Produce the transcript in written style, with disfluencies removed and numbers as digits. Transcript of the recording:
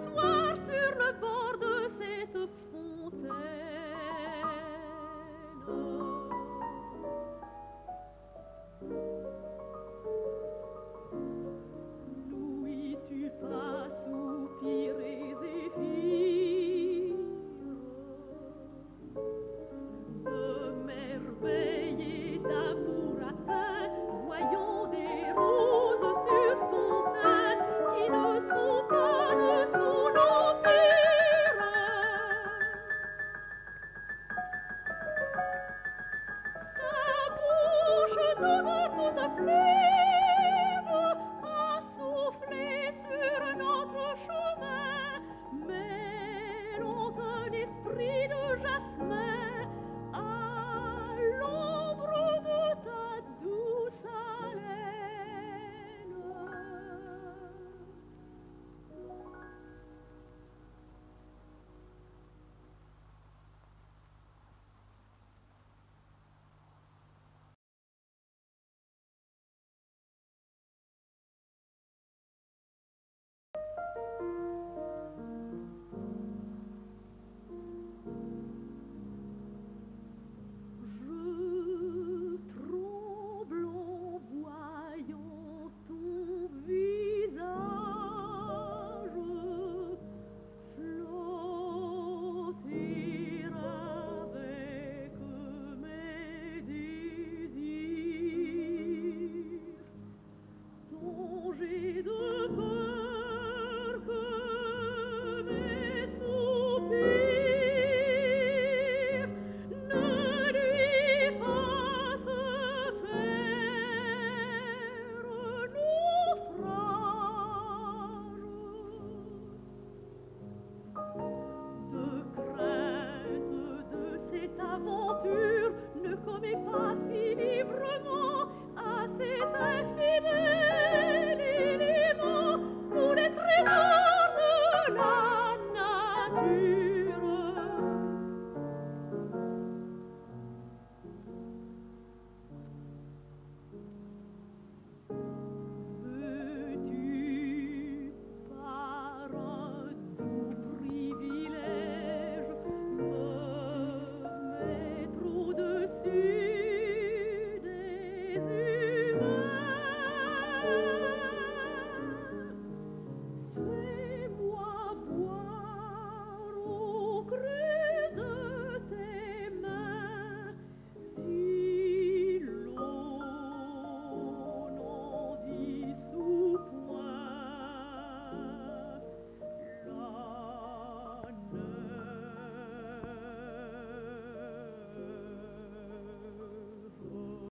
s'asseoir sur le bord de cette fontaine. N'ouïs-tu pas soupirer, Zéphyr, de merveille et d'amour atteint, voyons des roses sur ton teint qui ne sont pas de son empire. Sa bouche donne toute pleine à souffler sur notre chemin, mêlant un esprit de jasmin à l'ombre de ta douce haleine. Je tremble en voyant ton visage flotter avec mes désirs, dont j'ai de peur que mes soupirs ne lui fassent faire naufrage. De crainte de cette aventure, ne commets pas si librement à cet infidèle élément tous les trésors de la nature.